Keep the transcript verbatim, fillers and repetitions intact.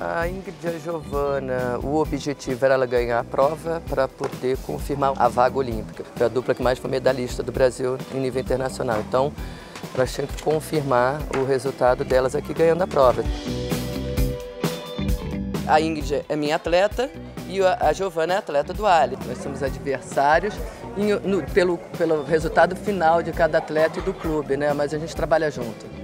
A Ingrid e a Giovana, o objetivo era ela ganhar a prova para poder confirmar a vaga olímpica. Foi a dupla que mais foi medalhista do Brasil em nível internacional. Então, elas tinham que confirmar o resultado delas aqui ganhando a prova. A Ingrid é minha atleta e a Giovana é atleta do Ali. Nós somos adversários no, pelo, pelo resultado final de cada atleta e do clube, né? Mas a gente trabalha junto.